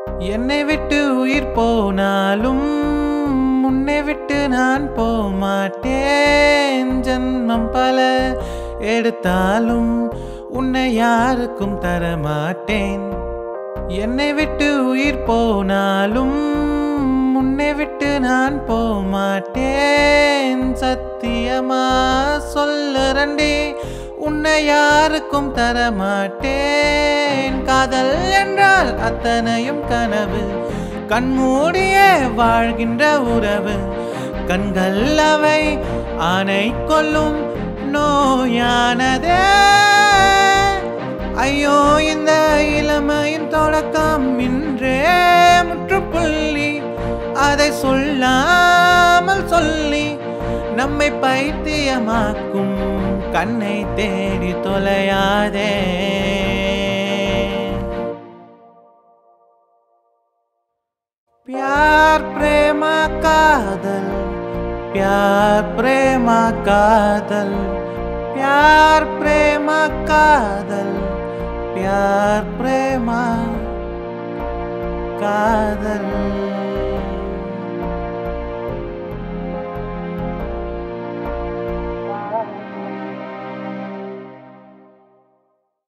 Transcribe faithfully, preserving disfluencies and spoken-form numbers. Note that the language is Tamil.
என்னை விட்டு உயிர் போனாலும் உன்னை விட்டு நான் போமாட்டேன். ஜன்மம் பல எடுத்தாலும் உன்னை யாருக்கும் தரமாட்டேன். என்னை விட்டு உயிர் போனாலும் உன்னை விட்டு நான் போமாட்டேன். சத்தியமா சொல்லுறண்டே உன்னை யாருக்கும் தரமாட்டேன். காதல் என்றால் அத்தனையும் கனவு, கண்மூடியே வாழ்கின்ற உறவு. கண்கள் அவை ஆணை கொள்ளும் நோயானதே. ஐயோ இந்த இளமையின் தொடக்கம் இன்றே முற்றுப்புள்ளி. அதை சொல்லாமல் சொல்லி நம்மை பைத்தியமாக்கும் கண்ணை தேடி தொலையாதே. प्यार प्रेमा कादल, प्यार प्रेमा कादल, प्यार प्रेमा कादल, प्यार प्रेमा कादल.